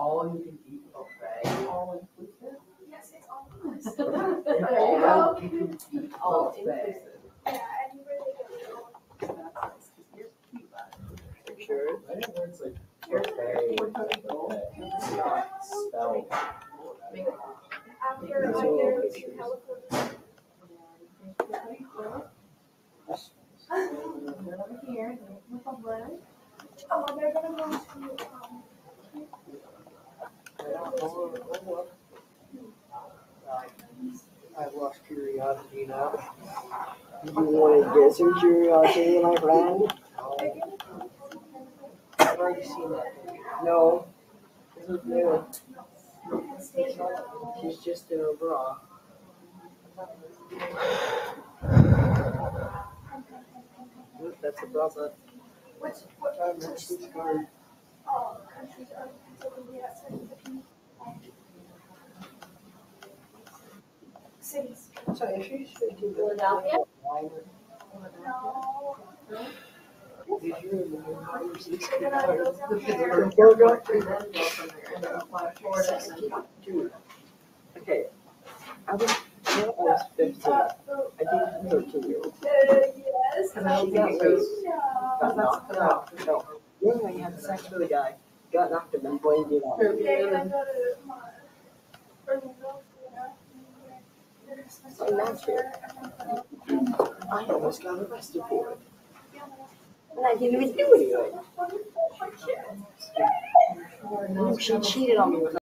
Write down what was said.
all you can eat buffet. All inclusive? Yes, it's all inclusive. There you go. All you can eat All buffet. inclusive. Yeah, anywhere they go. That's nice, 'cause here's Cuba. For sure. I know where it's like buffet. It's not spelled. After I go to California. Over here, with a bread. Oh, they're gonna go to, I've lost curiosity now. You want to get some curiosity, my friend? I've already seen that. No. This is new. She's just in her bra. Oop, that's a brother. what Country's card. countries are Pennsylvania, cities. So if she's 15, Philadelphia? No. did you remember how you see Then I go down there. Dude. Okay. I was 15. I dated a 13-year-old. Yes. Because I don't She think got it goes. got knocked out. No. Then when you had sex with a guy, got knocked him and blamed it on. Okay, I go to my Orlando, And that's fair. I almost got arrested for it. And I didn't even do anything. She cheated on me with